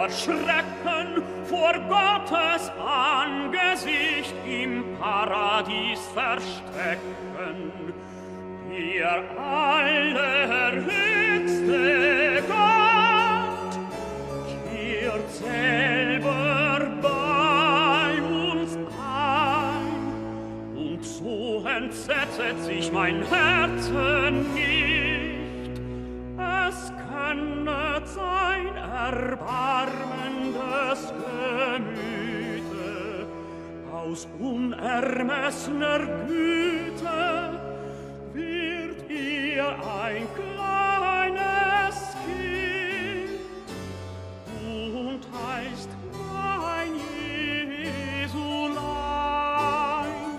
Schrecken vor Gottes Angesicht im Paradies verstecken. Der allerhöchste Gott kehrt selber bei uns ein, und so entsetzet sich mein Herzen nicht. Es könnet sein Erbarmen des Gemüte, aus unermessner Güte wird ihr ein kleines Kind und heißt mein Jesulein.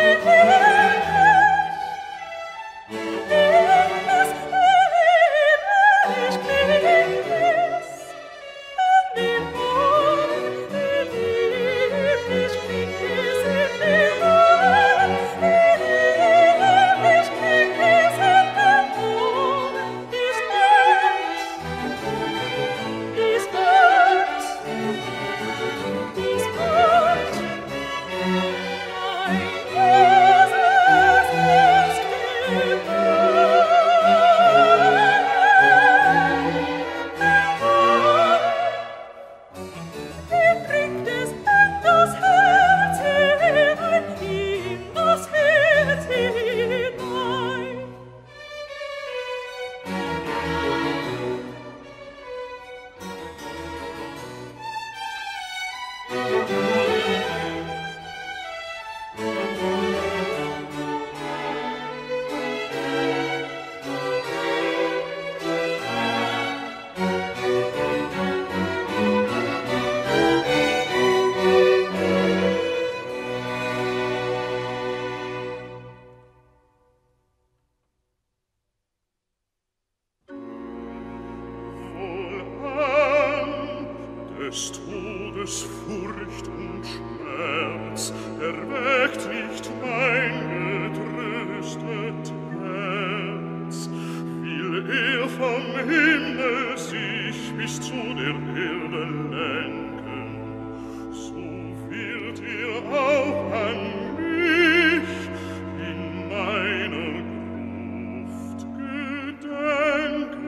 des Todes Furcht und Schmerz erweckt nicht mein getröstet Herz. Will er vom Himmel sich bis zu der Erde lenken, so wird er auch an mich in meiner Gruft gedenken.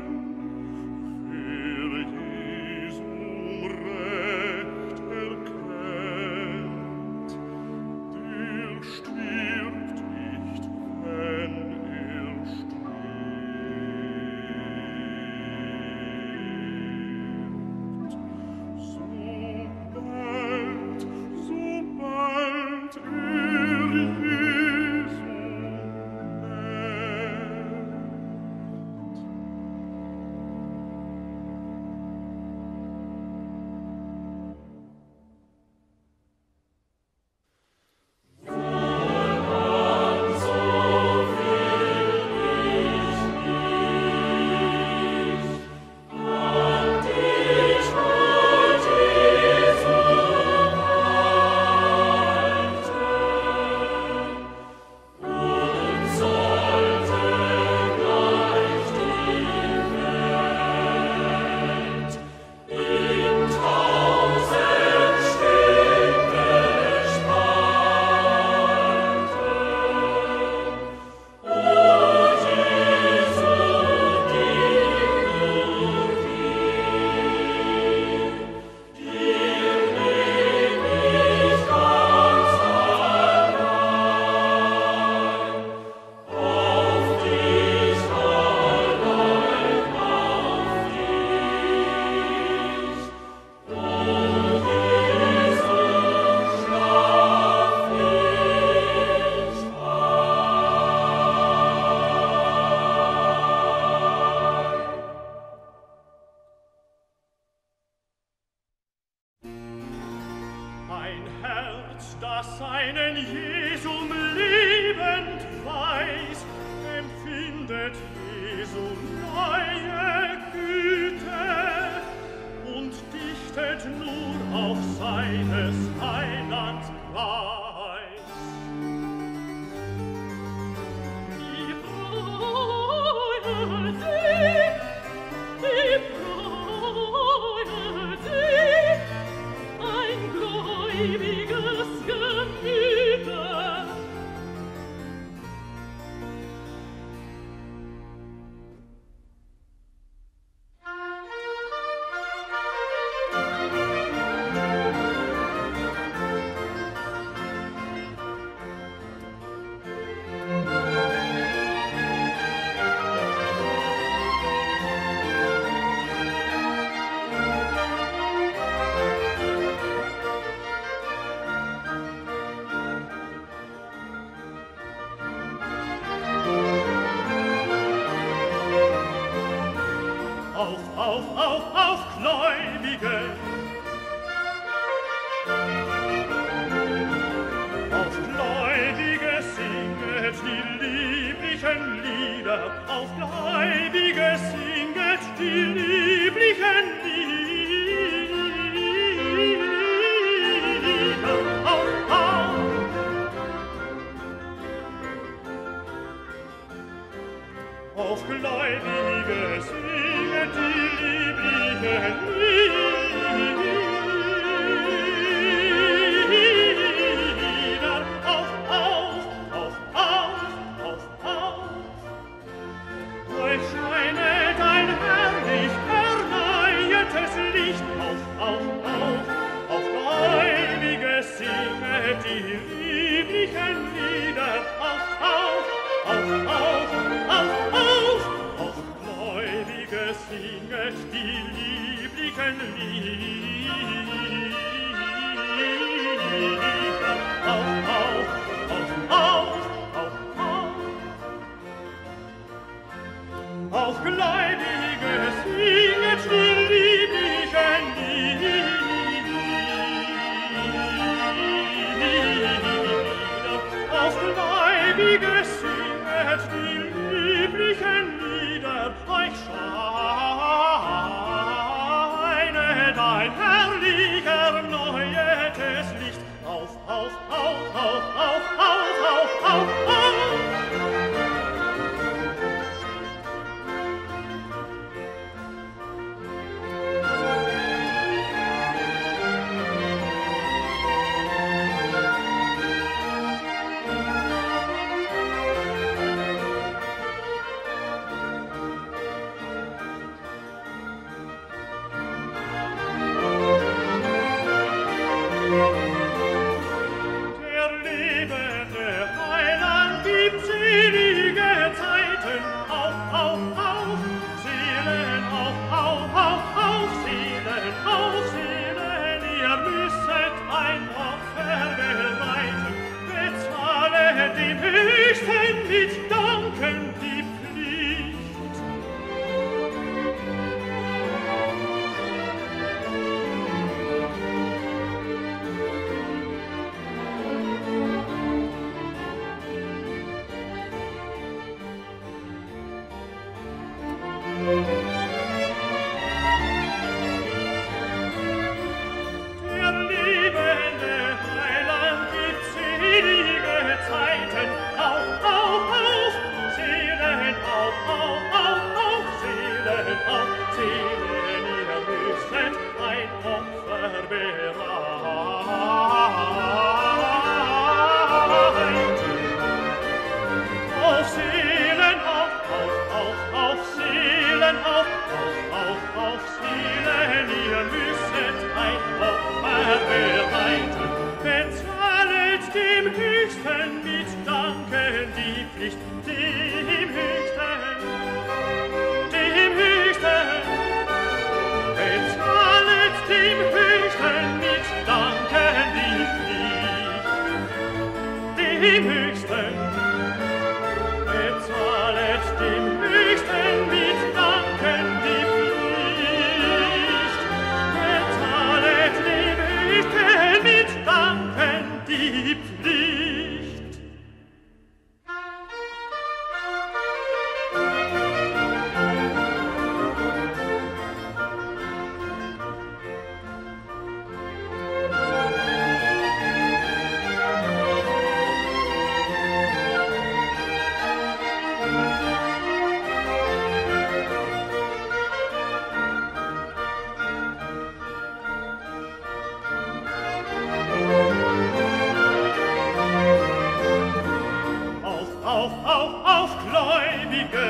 Das seinen Jesum liebend weiß, empfindet Jesu neue Güte und dichtet nur auf seines Heilands Preis. Die freuen sich, ein gläubiges Gemüte. Auf Gläubige singet die lieblichen Lieder. Auf, auf, auf, auf, auf, auf. Euch scheinet ein herrlich erneuertes Licht. Auf, auf, auf, auf Gläubige singet die lieblichen Lieder. Auf, auf, auf, auf, auf, auf, auf Gläubige singet die lieblichen Lieder. Auf, auf, auf, auf, auf, auf. Auf Gläubige singet die lieblichen Lieder. Auf Gläubige singet die lieblichen Lieder. Euch scheinet ein herrlich erneuertes Licht. Auf, auf, auf, auf, auf, auf, auf, auf, auf. Der lebende Heiland gibt selige Zeiten. Auf, auf, auf, Seelen, auf, auf, auf, auf, Seelen, auf, Seelen. Ihr müsset ein Opfer bereiten. Bezahle dem Höchsten mit Danken die Pflicht. Der lebende Heiland gibt selige Zeiten. Auf, auf, auf, Seelen, auf, auf, auf, auf, Seelen, auf, Seelen, ihr müsset ein Opfer bereiten. Auf Seelen, auf, auf, auf, auf, Seelen, auf, auf, auf, Seelen, ihr müsset ein Opfer bereiten. Bezahlet dem Höchsten mit Danken die Pflicht, dem Höchsten, dem Höchsten. Bezahlet dem Höchsten mit Danken die Pflicht, dem Höchsten. Bezahlet dem Höchsten mit Danken die Pflicht. Bezahlet dem Höchsten mit Danken die Pflicht. Auf, Gläubige!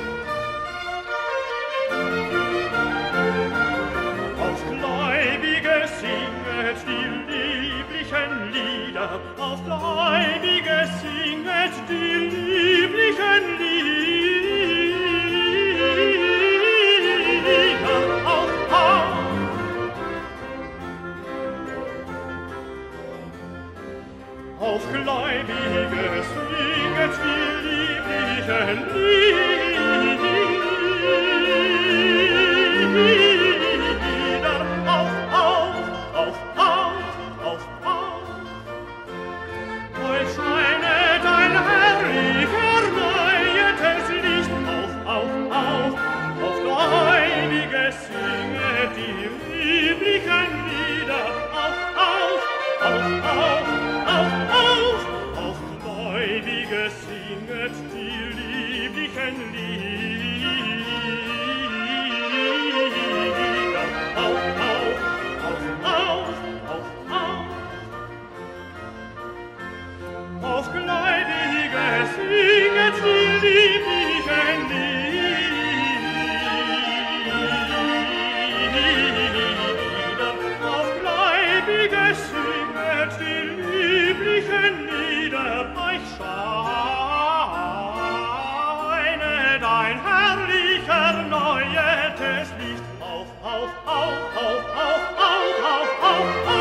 Auf Gläubige singet die lieblichen Lieder. Auf Gläubige singet die lieblichen Lieder. Auf, auf! Auf Gläubige singet die lieblichen Lieder. Auf, auf, auf, auf, auf, auf. Euch scheinet ein herrlich erneuertes Licht. Auf, auf, auf, auf Gläubige singet die lieblichen Lieder. Auf, auf, auf, auf, auf, auf, auf Gläubige singet die lieblichen Lieder. scheine dein herrlicher neues Licht auf, auf, auf, auf, auf, auf, auf, auf, auf.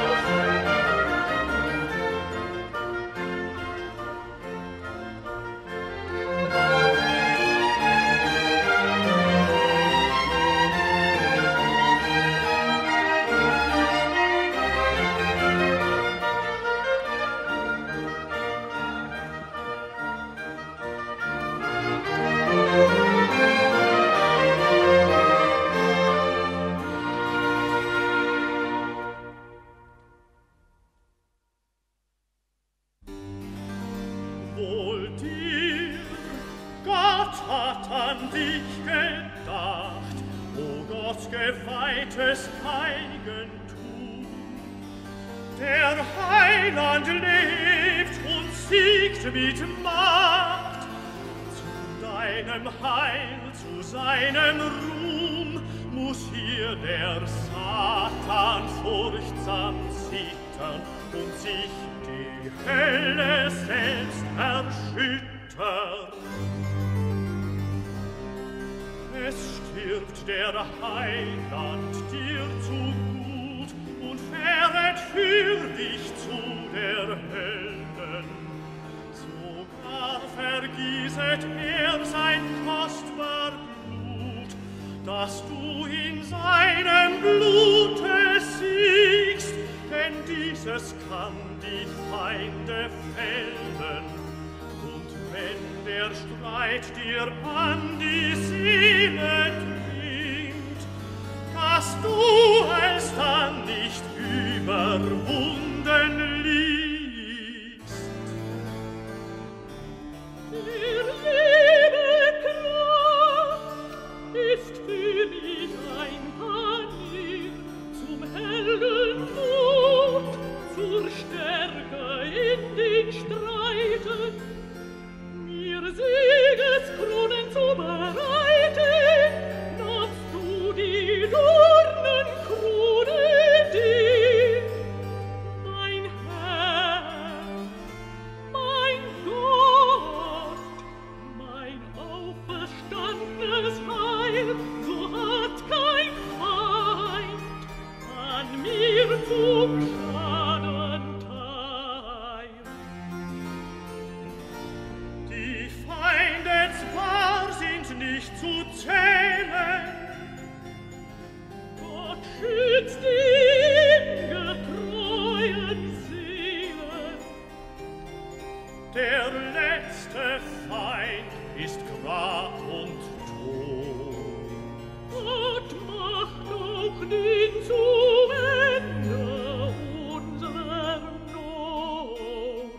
Wohl dir, Gott hat an dich gedacht, o Gott geweihtes Eigentum. Der Heiland lebt und siegt mit Macht, zu deinem Heil, zu seinem Ruhm, muss hier der Satan furchtsam zittern und sich die Hölle selbst erschüttern. Es stirbt der Heiland dir zu gut und fähret für dich zu der Hölle. Sogar vergießet sein kostbar Blut, dass du in seinem Blute siegst, denn dieses kann die Feinde fällen. Und wenn der Streit dir an die Seele dringt, dass du es dann nicht überwunden liegst. Der liebe Kraft ist für dich ein Panier zum hellen Mut, zur Stärke in den Streiten, mir Siegeskronen zu bereiten, nahmst du die Dornenkrone dir, mein Herr, mein Gott, mein auferstandenes Heil, so hat kein Feind an mir zum Schaden teil. Die Feinde zwar sind nicht zu zählen, Gott schützt die getreuen Seelen. Der letzte Feind ist Grab und Tod. Gott macht auch den zum Ende unserer Not.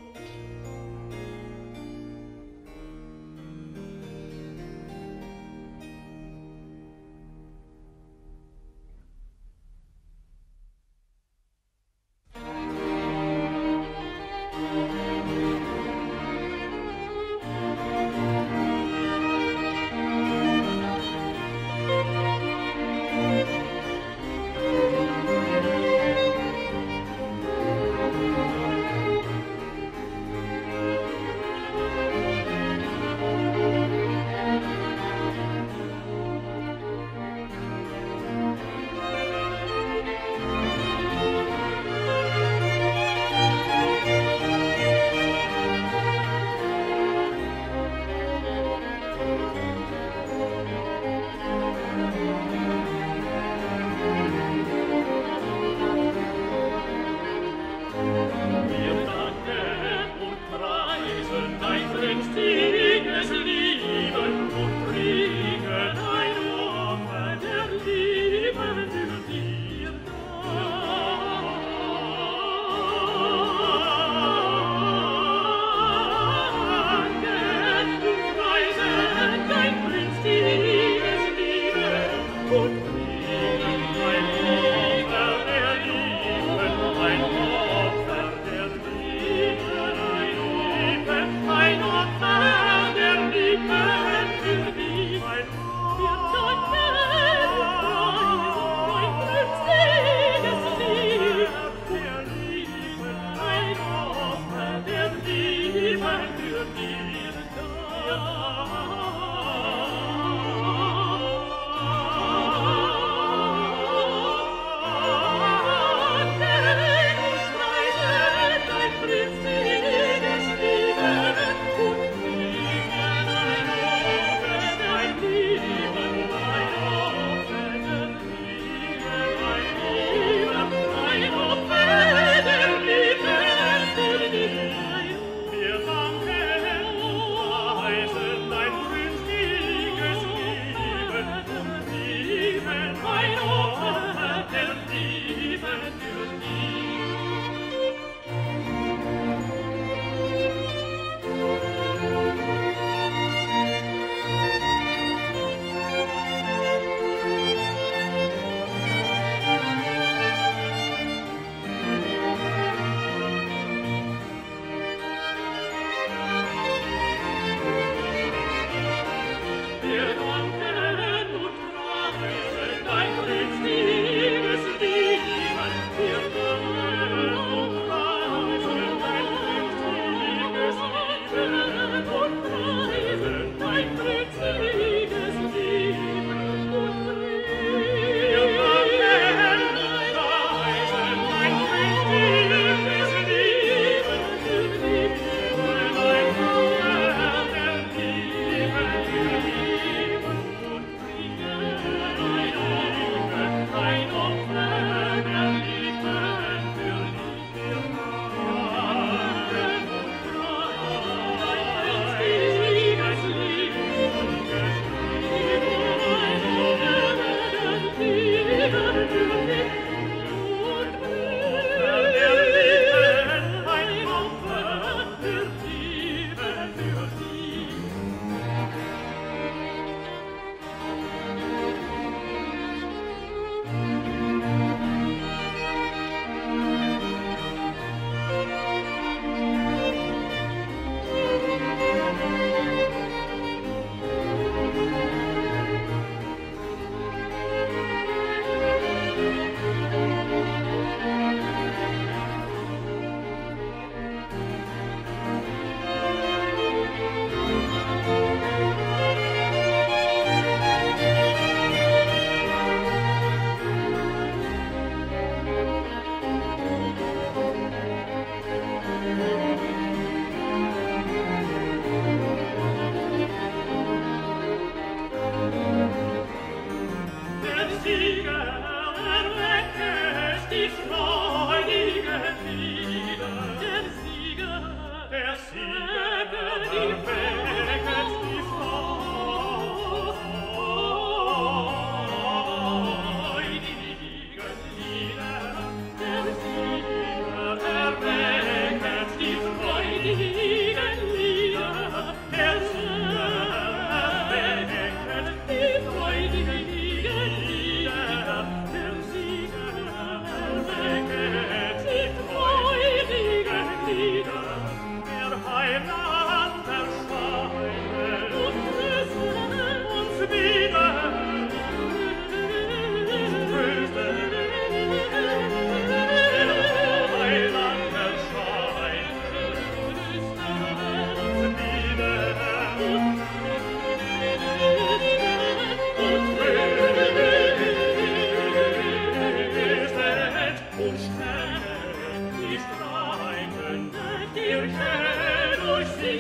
Kirche durch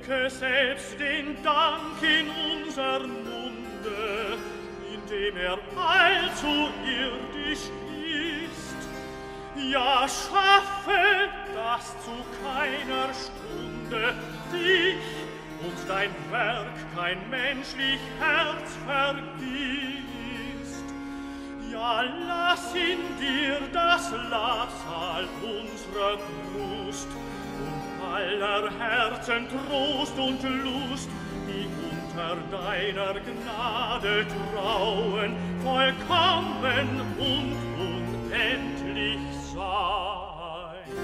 drücke selbst den Dank in unsern Munde, indem allzu irdisch ist. Ja, schaffe, dass zu keiner Stunde dich und dein Werk kein menschlich Herz vergisst. Ja, lass in dir das Labsal unserer Brust und aller Herzen Trost und Lust, die unter deiner Gnade trauen, vollkommen und unendlich sein.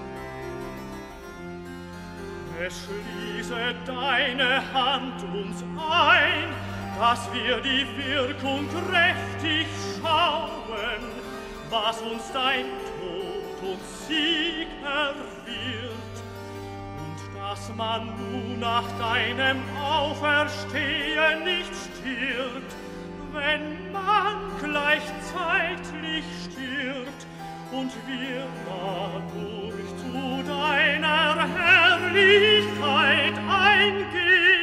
Beschließe deine Hand uns ein, dass wir die Wirkung kräftig schauen, was uns dein Tod und Sieg erwirrt, und dass man nun nach deinem Auferstehen nicht stirbt, wenn man gleichzeitig stirbt und wir dadurch zu deiner Herrlichkeit eingehen.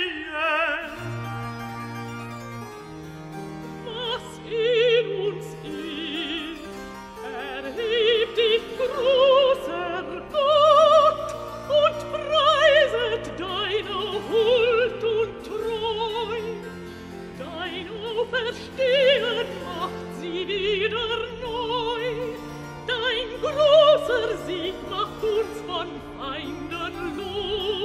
Was in uns ist, erhebt dich, großer Gott, und preiset deine Huld und Treu. Dein Auferstehen macht sie wieder neu. Dein großer Sieg macht uns von Feinden los.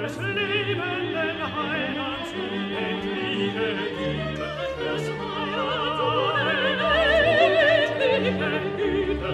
des lebenden Heilands unendliche Güte, des Heilands unendliche Güte.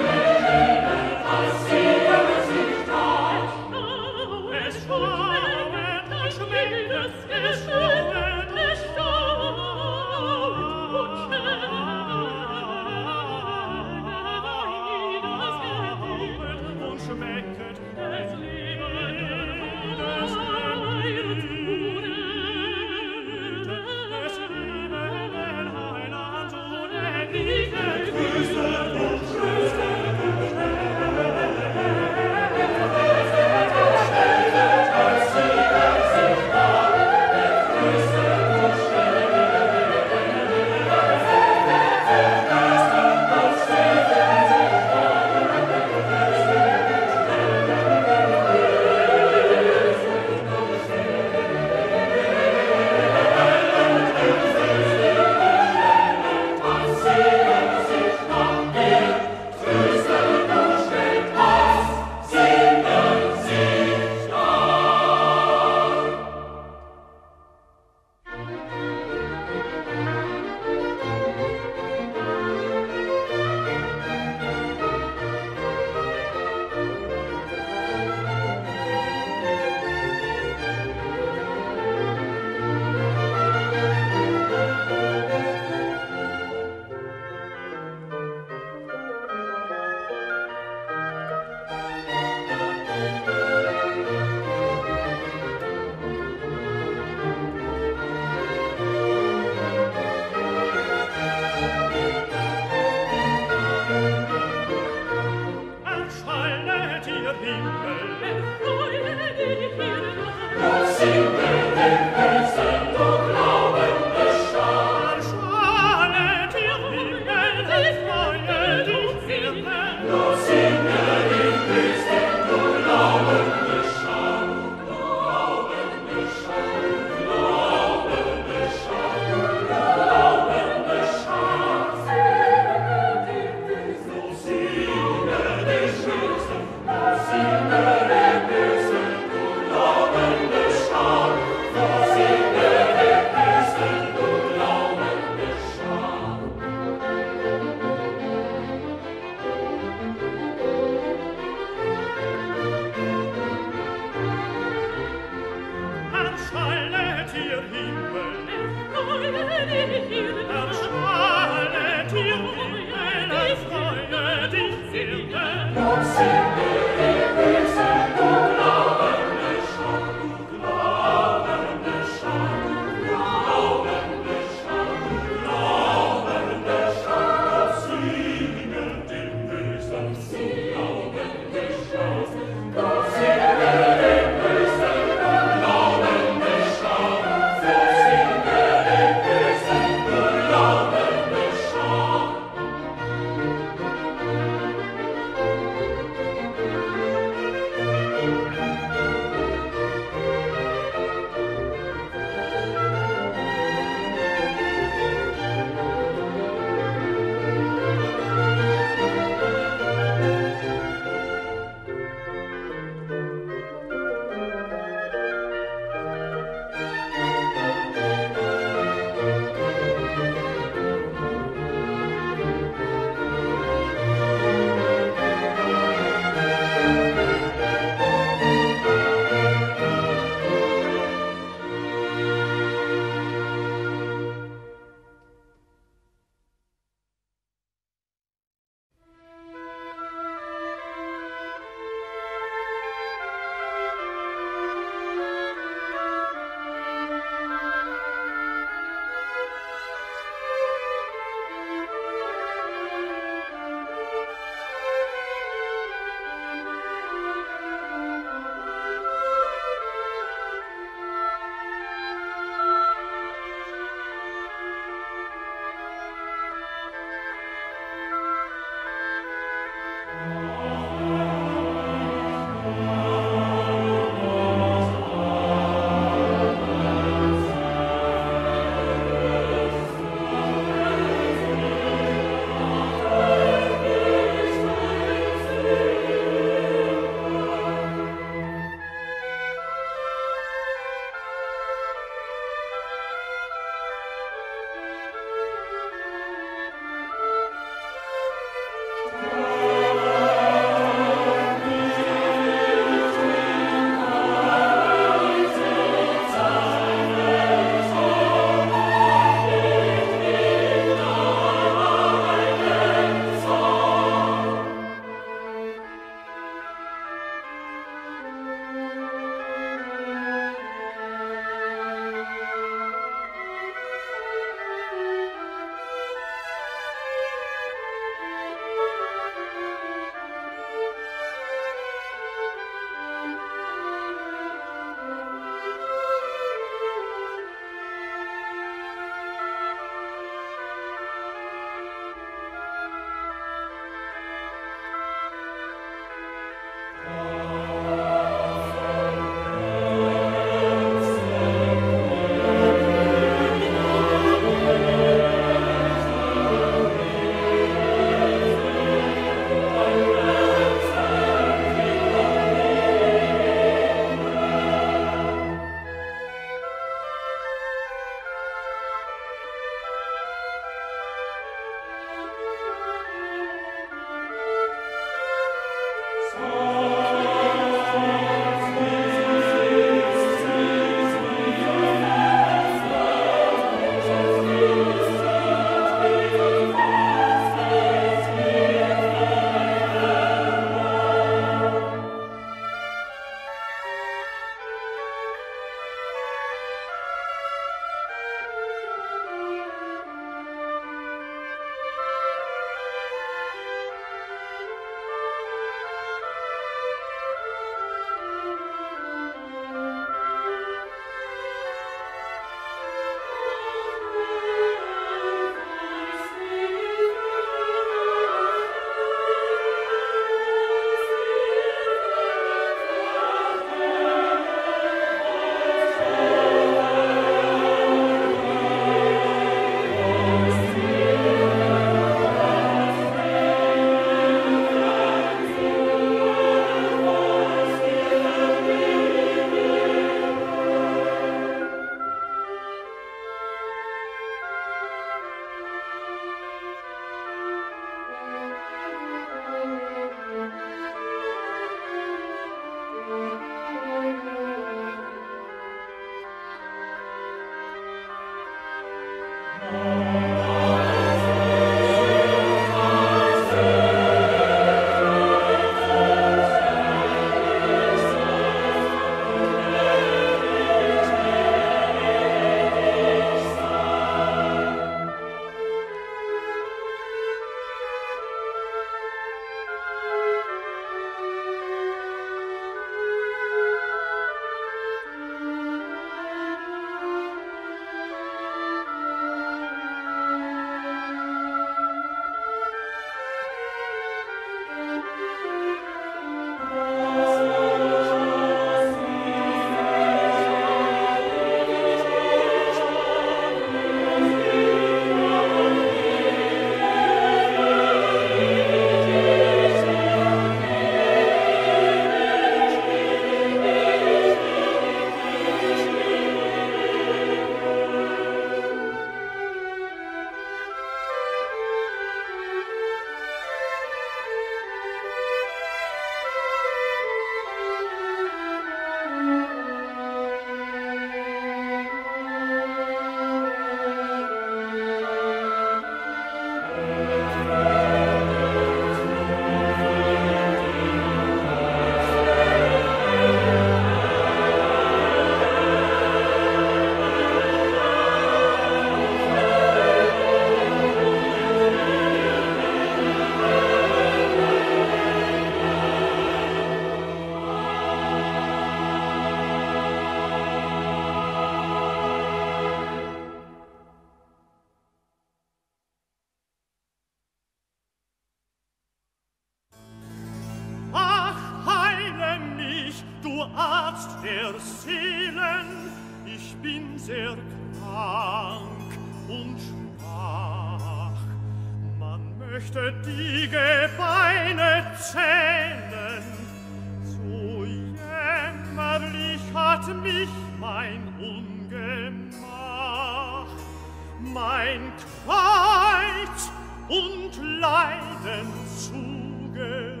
Arzt der Seelen, ich bin sehr krank und schwach. Man möchte die Gebeine zählen, so jämmerlich hat mich mein Ungemach, mein Kreuz und Leiden zugerichtet.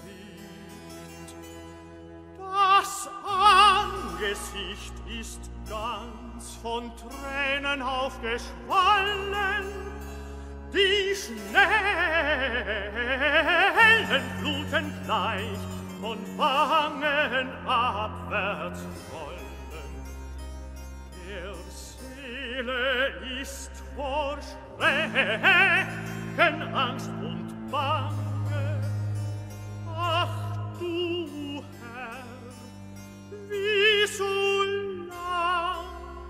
Das Angesicht ist ganz von Tränen aufgeschwollen, die schnellen Fluten gleich von Wangen abwärts rollen. Der Seele ist vor Schrecken, Angst und Bange. Ach du Herr, wie so lange?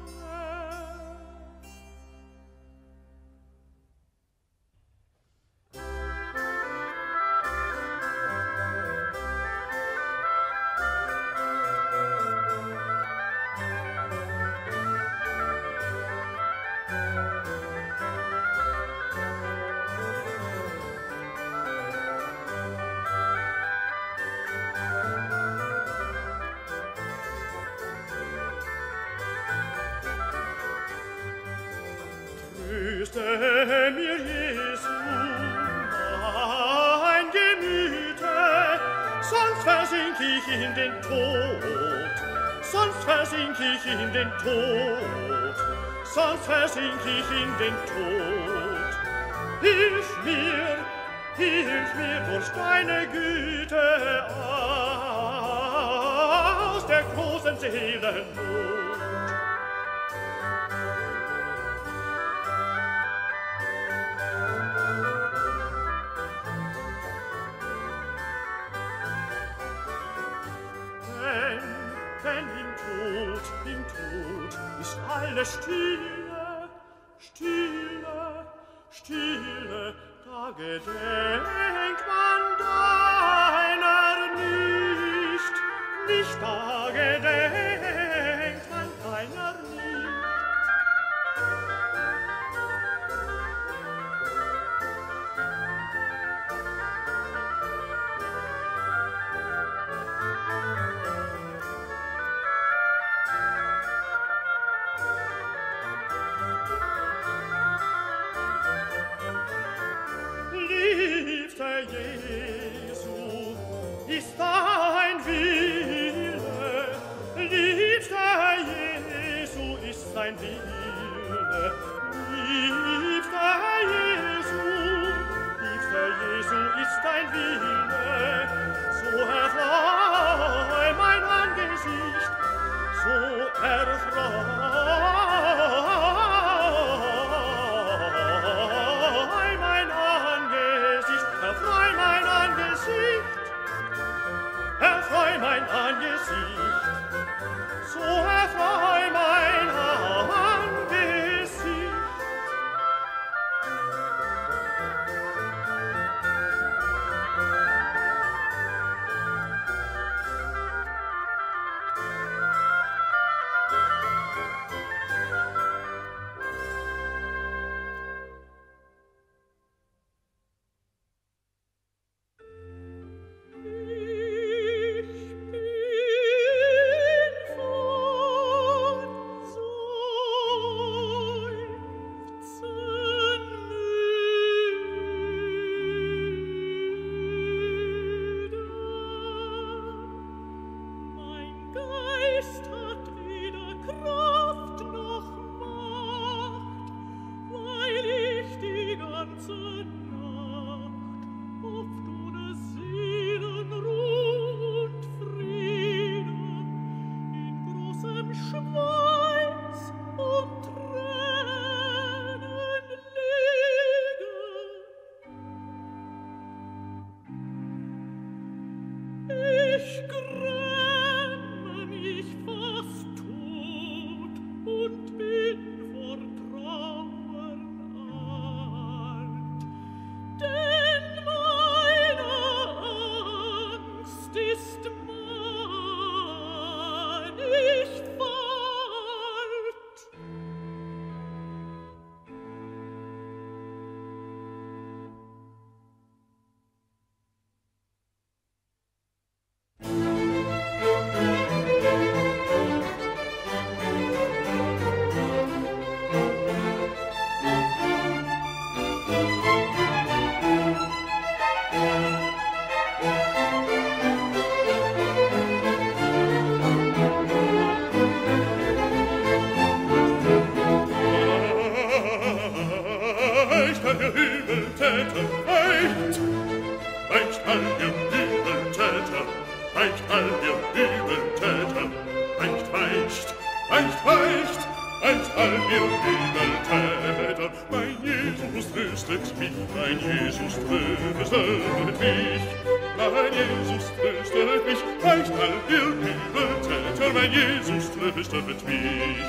Tröste mir, Jesu, mein Gemüte, sonst versink ich in den Tod, sonst versink ich in den Tod, sonst versink ich in den Tod. Hilf mir durch deine Güte aus der großen Seelennot. Denn im Tod ist alles stille, stille, stille, da gedenkt man deiner nicht, nicht da gedenkt man deiner nicht. Liebster Jesu, ist dein Wille, liebster Jesu, ist dein Wille, liebster Jesu, ist dein Wille, so erfreu mein Angesicht, so erfreu mein Angesicht, so erfreu mein Angesicht. Ich Jesus tröstet mich. Mein Jesus tröstet mich, weicht all ihr Übeltäter, mein Jesus tröstet mich.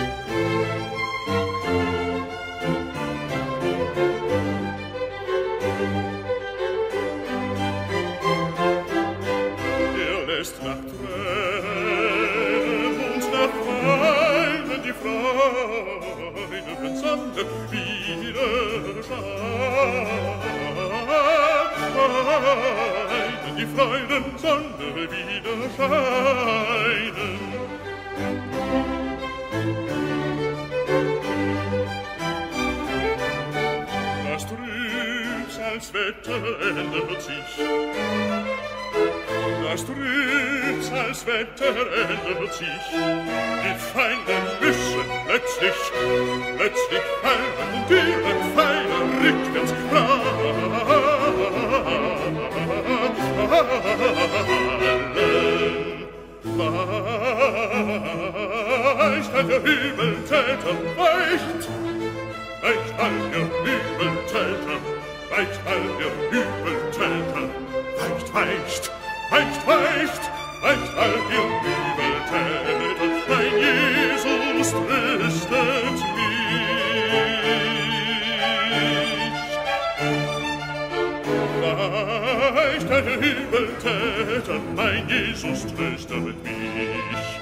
Lässt nach Tränen und nach Weinen die freien Sonne wieder scheinen, die freien Sonne wieder scheinen. Das Trübsalswetter ändert sich, das Trübsalswetter ändert sich, die Feinde müssen plötzlich fallen und ihre Pfeile rückwärts weicht all der Übeltäter, weicht all der Übeltäter, weicht all der Übeltäter, weicht all ihr Übeltäter, mein Jesus tröstet mich. Weicht all ihr Übeltäter, mein Jesus tröstet mich.